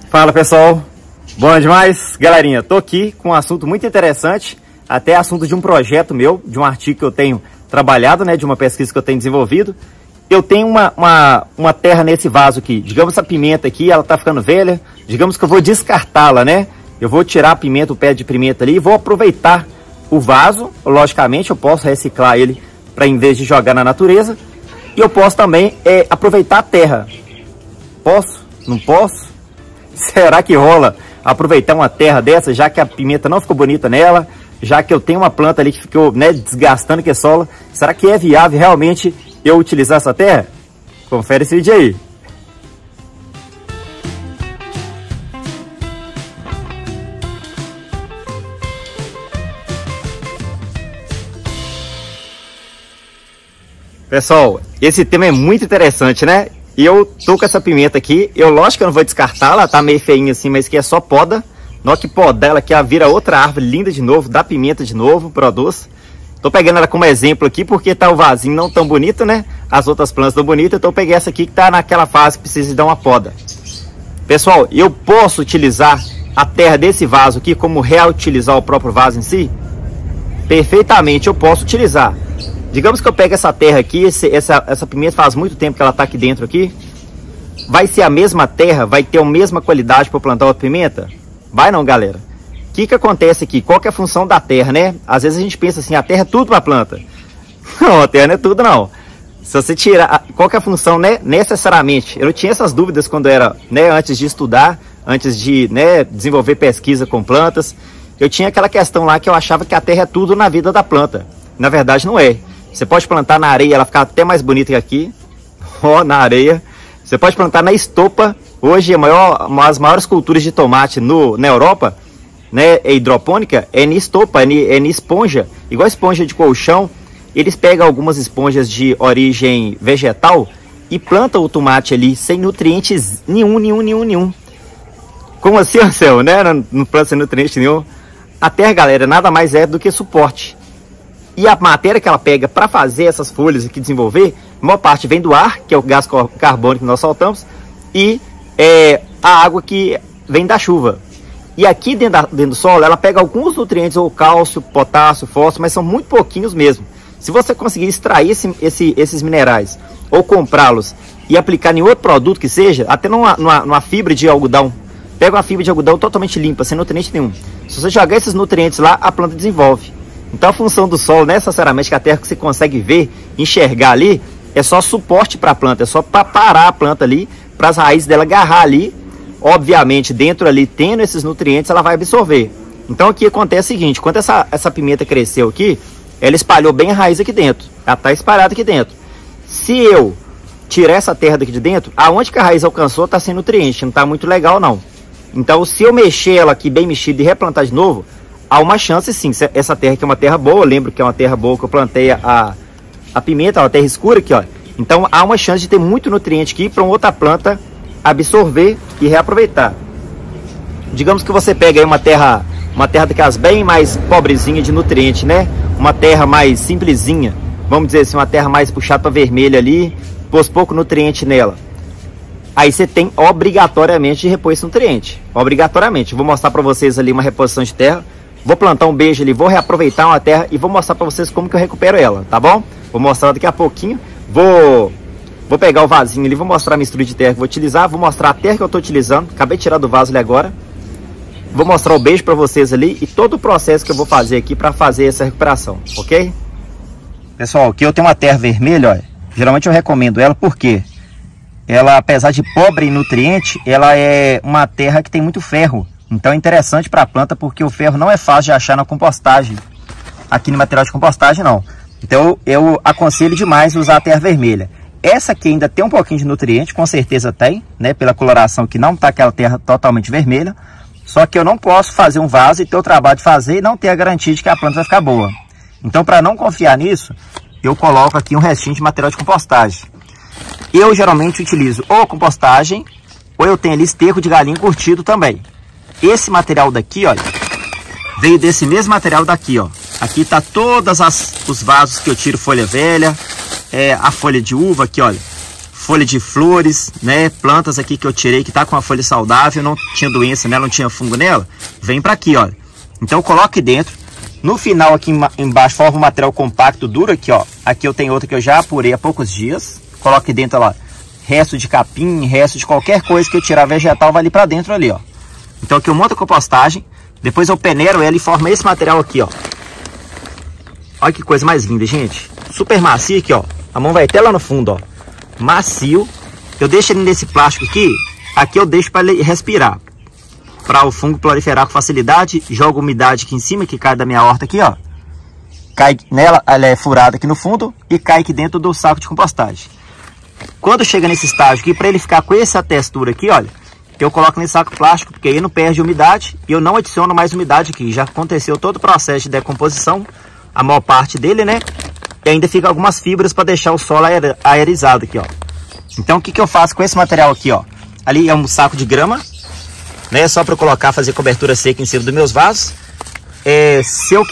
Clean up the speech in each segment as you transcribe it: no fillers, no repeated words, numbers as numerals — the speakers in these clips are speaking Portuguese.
Fala pessoal, bom demais? Galerinha, tô aqui com um assunto muito interessante, até assunto de um projeto meu, de um artigo que eu tenho trabalhado, né, de uma pesquisa que eu tenho desenvolvido. Eu tenho uma terra nesse vaso aqui, digamos essa pimenta aqui, ela tá ficando velha, digamos que eu vou descartá-la, né? Eu vou tirar a pimenta, o pé de pimenta ali e vou aproveitar o vaso, logicamente eu posso reciclar ele para em vez de jogar na natureza, e eu posso também aproveitar a terra. Posso? Não posso? Será que rola aproveitar uma terra dessa, já que a pimenta não ficou bonita nela, já que eu tenho uma planta ali que ficou, né, desgastando que é solo? Será que é viável realmente eu utilizar essa terra? Confere esse vídeo aí. Pessoal, esse tema é muito interessante, né? E eu tô com essa pimenta aqui, lógico que eu não vou descartar, ela tá meio feinha assim, mas que é só poda. Na hora que podar ela aqui, ela vira outra árvore linda de novo, dá pimenta de novo, produz. Tô pegando ela como exemplo aqui, porque tá o vasinho não tão bonito, né? As outras plantas tão bonitas, então eu peguei essa aqui que tá naquela fase que precisa de dar uma poda. Pessoal, eu posso utilizar a terra desse vaso aqui como reutilizar o próprio vaso em si? Perfeitamente, eu posso utilizar. Digamos que eu pego essa terra aqui, essa pimenta faz muito tempo que ela está aqui dentro aqui. Vai ser a mesma terra? Vai ter a mesma qualidade para plantar outra pimenta? Vai não, galera. O que acontece aqui? Qual que é a função da terra, né? Às vezes a gente pensa assim, a terra é tudo para planta. Não, a terra não é tudo não. Se você tirar, qual que é a função, né? Necessariamente. Eu não tinha essas dúvidas quando era, né, antes de estudar, antes de, né, desenvolver pesquisa com plantas. Eu tinha aquela questão lá que eu achava que a terra é tudo na vida da planta. Na verdade não é. Você pode plantar na areia, ela fica até mais bonita que aqui. Ó, na areia. Você pode plantar na estopa. Hoje, as maiores culturas de tomate na Europa, né, é hidropônica, é em estopa, é em esponja. Igual esponja de colchão. Eles pegam algumas esponjas de origem vegetal e plantam o tomate ali sem nutrientes nenhum. Como assim, Marcelo, né? Não planta sem nutriente nenhum. A terra, galera, nada mais é do que suporte. E a matéria que ela pega para fazer essas folhas aqui desenvolver, a maior parte vem do ar, que é o gás carbônico que nós soltamos, e a água que vem da chuva. E aqui dentro do solo, ela pega alguns nutrientes, ou cálcio, potássio, fósforo, mas são muito pouquinhos mesmo. Se você conseguir extrair esses minerais, ou comprá-los e aplicar em outro produto que seja, até numa fibra de algodão, pega uma fibra de algodão totalmente limpa, sem nutriente nenhum. Se você jogar esses nutrientes lá, a planta desenvolve. Então a função do solo, necessariamente, que a terra que você consegue ver, enxergar ali, é só suporte para a planta, é só para parar a planta ali, para as raízes dela agarrar ali. Obviamente, dentro ali, tendo esses nutrientes, ela vai absorver. Então aqui acontece o seguinte, quando essa pimenta cresceu aqui, ela espalhou bem a raiz aqui dentro, ela está espalhada aqui dentro. Se eu tirar essa terra daqui de dentro, aonde que a raiz alcançou está sem nutriente, não está muito legal não. Então se eu mexer ela aqui bem mexida e replantar de novo, há uma chance sim, essa terra aqui é uma terra boa, eu lembro que é uma terra boa que eu plantei a pimenta, uma terra escura aqui, ó. Então há uma chance de ter muito nutriente aqui para uma outra planta absorver e reaproveitar. Digamos que você pega aí uma terra daquelas bem mais pobrezinha de nutriente, né? Uma terra mais simplesinha, vamos dizer assim, uma terra mais puxada para vermelha ali, pôs pouco nutriente nela. Aí você tem obrigatoriamente de repor esse nutriente, obrigatoriamente. Vou mostrar para vocês ali uma reposição de terra. Vou plantar um beijo ali, vou reaproveitar uma terra e vou mostrar para vocês como que eu recupero ela, tá bom? Vou mostrar daqui a pouquinho. Vou pegar o vasinho ali, vou mostrar a mistura de terra que vou utilizar, vou mostrar a terra que eu estou utilizando. Acabei de tirar do vaso ali agora. Vou mostrar o beijo para vocês ali e todo o processo que eu vou fazer aqui para fazer essa recuperação, ok? Pessoal, aqui eu tenho uma terra vermelha, olha. Geralmente eu recomendo ela porque ela, apesar de pobre em nutriente, ela é uma terra que tem muito ferro. Então é interessante para a planta porque o ferro não é fácil de achar na compostagem. Aqui no material de compostagem não. Então eu aconselho demais usar a terra vermelha. Essa aqui ainda tem um pouquinho de nutriente, com certeza tem, né? Pela coloração que não está aquela terra totalmente vermelha. Só que eu não posso fazer um vaso e ter o trabalho de fazer e não ter a garantia de que a planta vai ficar boa. Então para não confiar nisso, eu coloco aqui um restinho de material de compostagem. Eu geralmente utilizo ou compostagem, ou eu tenho ali esterco de galinha curtido também. Esse material daqui, olha, veio desse mesmo material daqui, ó. Aqui tá todos os vasos que eu tiro folha velha, a folha de uva aqui, olha. folha de flores, né? Plantas aqui que eu tirei que tá com a folha saudável, não tinha doença nela, não tinha fungo nela. Vem para aqui, olha. Então coloque aqui dentro. No final aqui embaixo forma um material compacto duro aqui, ó. Aqui eu tenho outra que eu já apurei há poucos dias. Coloque dentro lá, resto de capim, resto de qualquer coisa que eu tirar vegetal vai ali para dentro ali, ó. Então aqui eu monto a compostagem, depois eu peneiro ela e forma esse material aqui, ó. Olha que coisa mais linda, gente. Super macio aqui, ó. A mão vai até lá no fundo, ó. Macio. Eu deixo ele nesse plástico aqui. Aqui eu deixo para ele respirar, para o fungo proliferar com facilidade. Jogo umidade aqui em cima, que cai da minha horta aqui, ó. Cai nela, ela é furada aqui no fundo e cai aqui dentro do saco de compostagem. Quando chega nesse estágio aqui, para ele ficar com essa textura aqui, olha, eu coloco nesse saco plástico, porque aí não perde umidade e eu não adiciono mais umidade aqui. Já aconteceu todo o processo de decomposição, a maior parte dele, né? E ainda fica algumas fibras para deixar o solo aerizado aqui, ó. Então o que eu faço com esse material aqui, ó? Ali é um saco de grama, né? Só para eu colocar, fazer cobertura seca em cima dos meus vasos. Se eu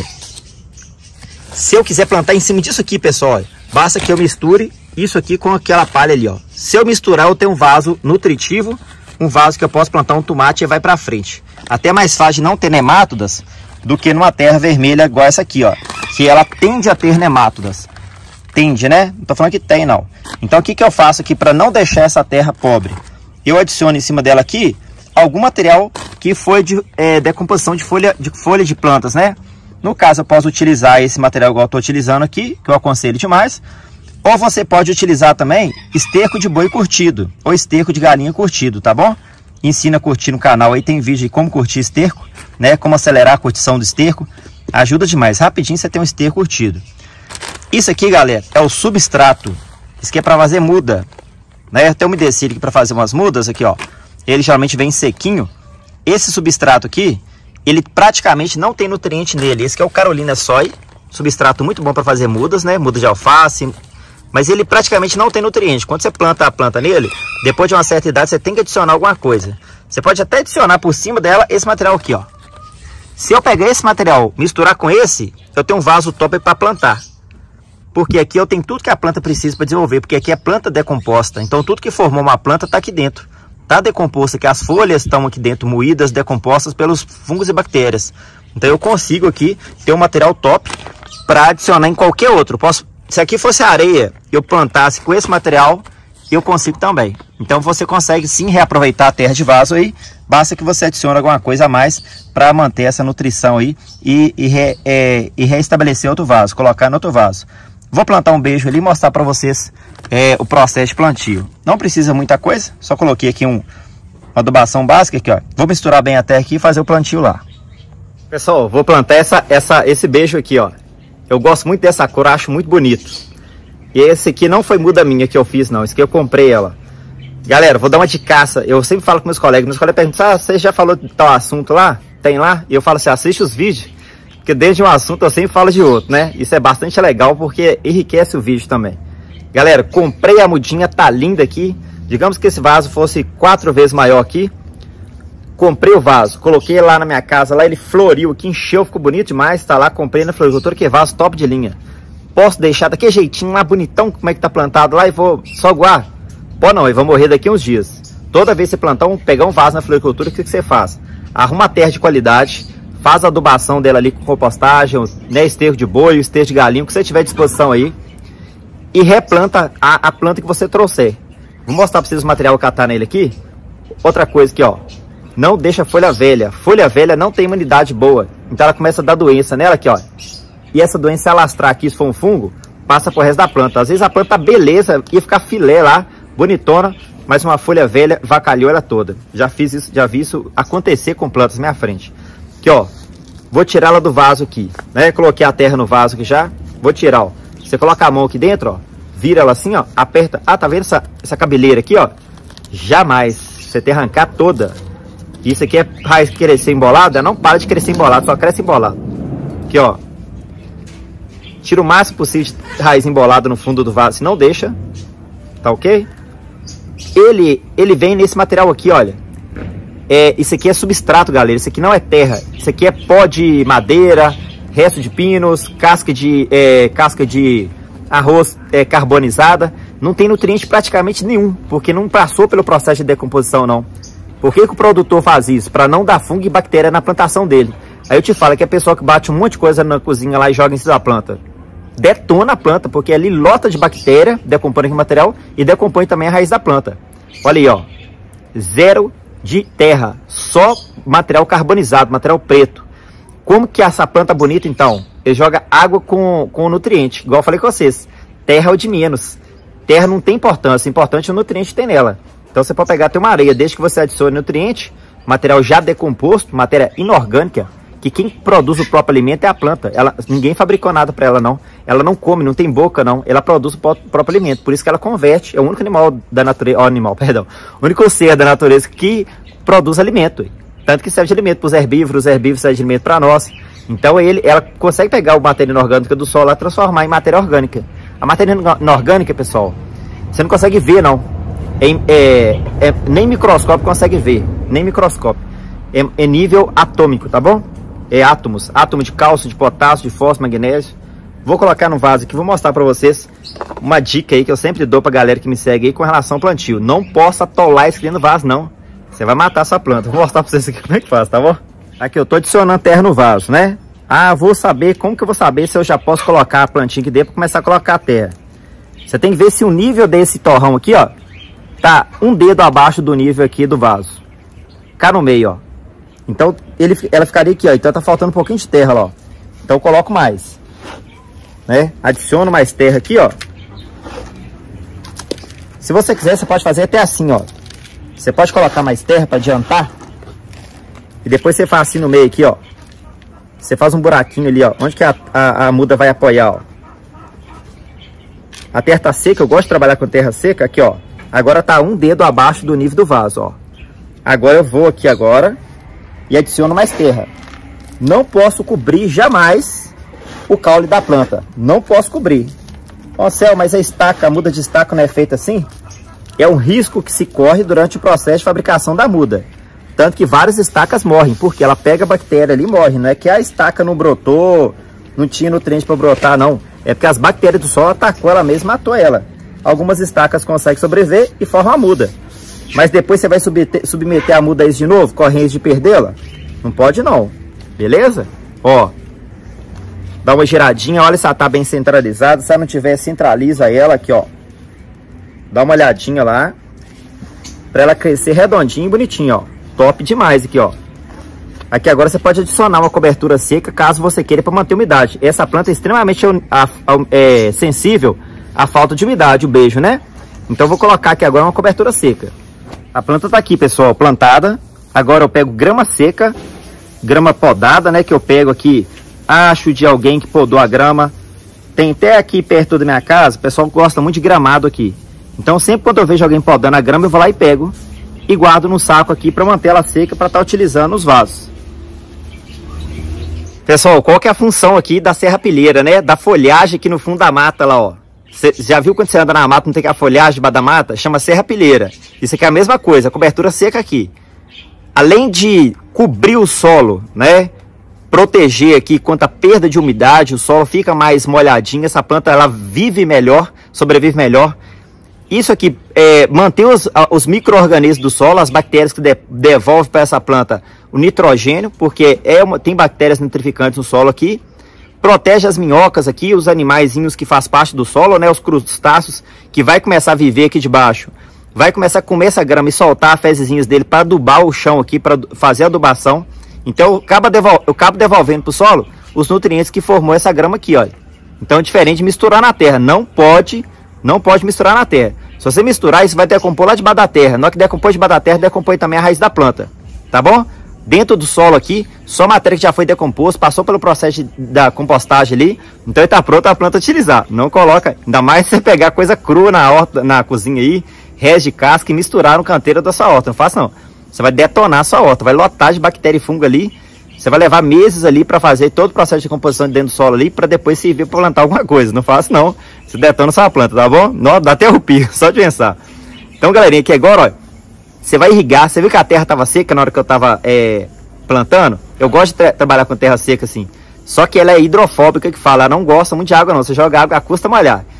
quiser plantar em cima disso aqui, pessoal, basta que eu misture isso aqui com aquela palha ali, ó. Se eu misturar, eu tenho um vaso nutritivo, um vaso que eu posso plantar um tomate e vai para frente. Até mais fácil de não ter nemátodas do que numa terra vermelha igual essa aqui, ó. Que ela tende a ter nemátodas. Tende, né? Não tô falando que tem, não. Então o que eu faço aqui para não deixar essa terra pobre? Eu adiciono em cima dela aqui algum material que foi de decomposição de folha de plantas, né? No caso, eu posso utilizar esse material igual eu estou utilizando aqui, que eu aconselho demais. Ou você pode utilizar também esterco de boi curtido, ou esterco de galinha curtido, tá bom? Ensina a curtir no canal, aí tem vídeo de como curtir esterco, né? Como acelerar a curtição do esterco. Ajuda demais, rapidinho você tem um esterco curtido. Isso aqui, galera, é o substrato. Isso aqui é para fazer muda, né? Tem um umedecido aqui para fazer umas mudas aqui, ó. Ele geralmente vem sequinho. Esse substrato aqui, ele praticamente não tem nutriente nele. Esse aqui é o Carolina Soy, substrato muito bom para fazer mudas, né? Muda de alface, mas ele praticamente não tem nutriente. Quando você planta a planta nele, depois de uma certa idade, você tem que adicionar alguma coisa. Você pode até adicionar por cima dela esse material aqui, ó. Se eu pegar esse material, misturar com esse, eu tenho um vaso top para plantar. Porque aqui eu tenho tudo que a planta precisa para desenvolver, porque aqui é planta decomposta. Então tudo que formou uma planta está aqui dentro. Está decomposto aqui, as folhas estão aqui dentro, moídas, decompostas pelos fungos e bactérias. Então eu consigo aqui ter um material top para adicionar em qualquer outro. Se aqui fosse areia e eu plantasse com esse material, eu consigo também. Então você consegue sim reaproveitar a terra de vaso aí. Basta que você adicione alguma coisa a mais para manter essa nutrição aí e reestabelecer outro vaso, colocar no outro vaso. Vou plantar um beijo ali e mostrar para vocês o processo de plantio. Não precisa muita coisa, só coloquei aqui uma adubação básica aqui, ó. Vou misturar bem a terra aqui e fazer o plantio lá. Pessoal, vou plantar esse beijo aqui, ó. Eu gosto muito dessa cor, acho muito bonito. E esse aqui não foi muda minha que eu fiz, não. Esse aqui eu comprei ela. Galera, vou dar uma dicaça. Eu sempre falo com meus colegas perguntam, você já falou de tal assunto lá? Tem lá? E eu falo assim, assiste os vídeos. Porque desde um assunto eu sempre falo de outro, né? Isso é bastante legal porque enriquece o vídeo também. Galera, comprei a mudinha, tá linda aqui. Digamos que esse vaso fosse 4 vezes maior aqui. Comprei o vaso, coloquei lá na minha casa, lá ele floriu aqui, encheu, ficou bonito demais. Tá lá, comprei na floricultura, que vaso top de linha. Posso deixar daquele jeitinho lá, bonitão, como é que tá plantado lá e vou só guardar? Pô, não, eu vou morrer daqui uns dias. Toda vez que você plantar pegar um vaso na floricultura, o que você faz? Arruma a terra de qualidade, faz a adubação dela ali com compostagem, né, esterco de boi, esterco de galinha, o que você tiver à disposição aí. E replanta a planta que você trouxer. Vou mostrar para vocês o material que tá nele aqui. Outra coisa aqui, ó. Não deixa folha velha. Folha velha não tem imunidade boa. Então ela começa a dar doença nela aqui, ó. E essa doença, se alastrar aqui, se for um fungo, passa pro resto da planta. Às vezes a planta tá beleza, ia ficar filé lá, bonitona, mas uma folha velha vacalhou ela toda. Já fiz isso, já vi isso acontecer com plantas na minha frente. Aqui, ó. Vou tirar ela do vaso aqui, né? Coloquei a terra no vaso aqui já. Vou tirar, ó. Você coloca a mão aqui dentro, ó. Vira ela assim, ó. Aperta. Ah, tá vendo essa cabeleira aqui, ó? Jamais. Você tem que arrancar toda. Isso aqui é raiz crescer embolada. Não para de crescer embolado, só cresce embolado. Aqui, ó. Tira o máximo possível de raiz embolada no fundo do vaso. Se não deixa. Tá ok? Ele vem nesse material aqui, olha. Isso aqui é substrato, galera. Isso aqui não é terra. Isso aqui é pó de madeira, resto de pinos, casca de arroz carbonizada. não tem nutriente praticamente nenhum, porque não passou pelo processo de decomposição não. Por que o produtor faz isso? Para não dar fungo e bactéria na plantação dele. Aí eu te falo que a pessoa que bate um monte de coisa na cozinha lá e joga em cima da planta, detona a planta, porque ali lota de bactéria, decompõe aquele material e decompõe também a raiz da planta. Olha aí, ó, zero de terra, só material carbonizado, material preto. Como que essa planta bonita então? Ele joga água com nutriente, igual eu falei com vocês, terra é o de menos. Terra não tem importância, o importante é o nutriente que tem nela. Então você pode pegar até uma areia, desde que você adicione nutriente, material já decomposto, matéria inorgânica, que quem produz o próprio alimento é a planta. Ninguém fabricou nada para ela não. Ela não come, não tem boca não. Ela produz o próprio alimento. Por isso que ela converte. É o único animal da natureza, o único ser da natureza que produz alimento. Tanto que serve de alimento para os herbívoros servem de alimento para nós. Então ela consegue pegar a matéria inorgânica do solo e transformar em matéria orgânica. A matéria inorgânica, pessoal, você não consegue ver não. Nem microscópio consegue ver. Nem microscópio. É nível atômico, tá bom? É átomos, átomo de cálcio, de potássio, de fósforo, magnésio. Vou colocar no vaso aqui, vou mostrar para vocês uma dica aí que eu sempre dou pra galera que me segue aí com relação ao plantio. Não possa atolar isso aqui no vaso não, você vai matar essa planta. Vou mostrar pra vocês aqui como é que faz, tá bom? Aqui eu tô adicionando terra no vaso, né? Ah, vou saber, como que eu vou saber se eu já posso colocar a plantinha aqui dentro pra começar a colocar a terra? Você tem que ver se o nível desse torrão aqui, ó, tá um dedo abaixo do nível aqui do vaso. Cá no meio, ó. Então, ela ficaria aqui, ó. Então tá faltando um pouquinho de terra, ó. Então eu coloco mais, né? Adiciono mais terra aqui, ó. Se você quiser, você pode fazer até assim, ó. Você pode colocar mais terra para adiantar. E depois você faz assim no meio aqui, ó. Você faz um buraquinho ali, ó. Onde que a muda vai apoiar, ó. A terra tá seca, eu gosto de trabalhar com terra seca. Aqui, ó. Agora tá um dedo abaixo do nível do vaso, ó. Agora eu vou aqui agora e adiciono mais terra. Não posso cobrir jamais o caule da planta. Não posso cobrir. Ó, Céu, mas a muda de estaca não é feita assim? É um risco que se corre durante o processo de fabricação da muda. Tanto que várias estacas morrem, porque ela pega a bactéria ali e morre. Não é que a estaca não brotou, não tinha nutriente para brotar, não. É porque as bactérias do solo atacou ela mesma, matou ela. Algumas estacas conseguem sobreviver e formam a muda. Mas depois você vai submeter a muda a isso de novo, correndo risco de perdê-la? Não pode não, beleza? Ó, dá uma giradinha, olha se ela tá bem centralizada. Se ela não tiver, centraliza ela aqui, ó. Dá uma olhadinha lá, pra ela crescer redondinho e bonitinho, ó. Top demais aqui, ó. Aqui agora você pode adicionar uma cobertura seca, caso você queira, para manter a umidade. Essa planta é extremamente sensível à falta de umidade, o beijo, né? Então eu vou colocar aqui agora uma cobertura seca. A planta tá aqui, pessoal, plantada. Agora eu pego grama seca, grama podada, né? Que eu pego aqui, acho de alguém que podou a grama. Tem até aqui perto da minha casa, o pessoal gosta muito de gramado aqui. Então sempre quando eu vejo alguém podando a grama, eu vou lá e pego e guardo no saco aqui para manter ela seca, para estar utilizando os vasos. Pessoal, qual que é a função aqui da serrapilheira, né? Da folhagem aqui no fundo da mata lá, ó. Você já viu quando você anda na mata, não tem a folhagem debaixo da mata? Chama serrapilheira. Isso aqui é a mesma coisa, a cobertura seca aqui. Além de cobrir o solo, né? Proteger aqui contra a perda de umidade, o solo fica mais molhadinho, essa planta ela vive melhor, sobrevive melhor. Isso aqui mantém os micro-organismos do solo, as bactérias que devolvem para essa planta o nitrogênio, porque tem bactérias nitrificantes no solo aqui. Protege as minhocas aqui, os animaizinhos que faz parte do solo, né? Os crustáceos que vai começar a viver aqui debaixo. Vai começar a comer essa grama e soltar as fezezinhas dele para adubar o chão aqui, para fazer a adubação. Então eu acabo devolvendo para o solo os nutrientes que formou essa grama aqui, ó. Então é diferente de misturar na terra. Não pode misturar na terra. Se você misturar, isso vai decompor lá debaixo da terra. Na hora que decompor debaixo da terra, decompõe também a raiz da planta. Tá bom? Dentro do solo aqui, só matéria que já foi decomposta, passou pelo processo da compostagem ali, então ele tá pronto a planta utilizar. Não coloca, ainda mais se você pegar coisa crua na horta, na cozinha aí, resto de casca e misturar no canteiro da sua horta. Não faça não. Você vai detonar a sua horta, vai lotar de bactéria e fungo ali. Você vai levar meses ali para fazer todo o processo de composição dentro do solo ali, para depois servir para plantar alguma coisa. Não faça não. Você detona sua planta, tá bom? Não, dá até arrepio, só de pensar. Então, galerinha, aqui agora, ó. Você vai irrigar, você viu que a terra estava seca na hora que eu estava plantando? Eu gosto de trabalhar com terra seca assim. Só que ela é hidrofóbica, que fala, ela não gosta muito de água não. Você joga água, custa molhar.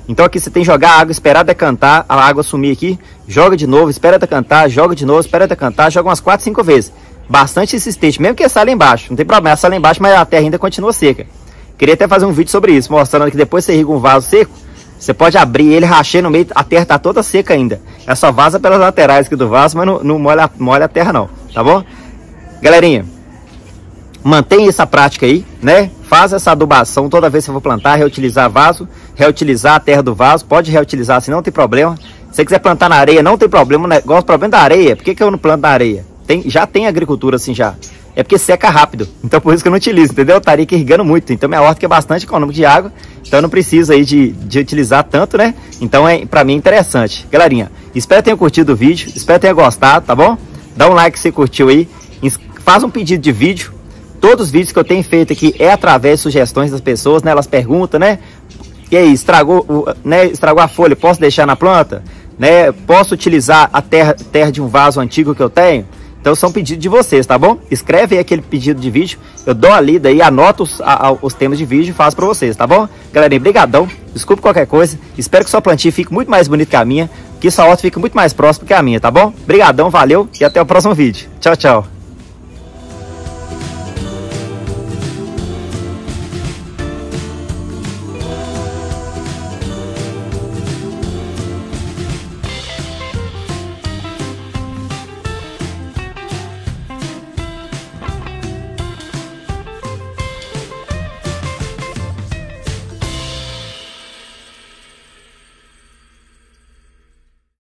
Então aqui você tem que jogar água, esperar decantar, a água sumir aqui, joga de novo, espera decantar, joga de novo, espera decantar, joga umas 4, 5 vezes. Bastante insistente, mesmo que essa lá embaixo, não tem problema, essa lá embaixo, mas a terra ainda continua seca. Queria até fazer um vídeo sobre isso, mostrando que depois você irriga um vaso seco, você pode abrir ele, rachar no meio, a terra tá toda seca ainda. É só vaza pelas laterais aqui do vaso, mas não molha a terra não, tá bom? Galerinha, mantenha essa prática aí, né? Faz essa adubação toda vez que você for plantar, reutilizar vaso, reutilizar a terra do vaso, pode reutilizar assim, não tem problema. Se você quiser plantar na areia, não tem problema, né? O problema da areia, por que eu não planto na areia? Já tem agricultura assim já. É porque seca rápido, então por isso que eu não utilizo, entendeu? Eu estaria aqui irrigando muito, então minha horta é bastante econômica de água, então eu não preciso aí de utilizar tanto, né? Então pra mim é interessante. Galerinha, espero que tenham curtido o vídeo, espero que tenham gostado, tá bom? Dá um like se você curtiu aí, faz um pedido de vídeo. Todos os vídeos que eu tenho feito aqui é através de sugestões das pessoas, né? Elas perguntam, né? E aí, estragou a folha, posso deixar na planta? Né? Posso utilizar a terra de um vaso antigo que eu tenho? Então são pedidos de vocês, tá bom? Escreve aí aquele pedido de vídeo, eu dou a lida aí, anoto os temas de vídeo e faço pra vocês, tá bom? Galerinha, brigadão, desculpe qualquer coisa, espero que sua plantinha fique muito mais bonita que a minha, que sua horta fique muito mais próxima que a minha, tá bom? Brigadão, valeu e até o próximo vídeo. Tchau, tchau.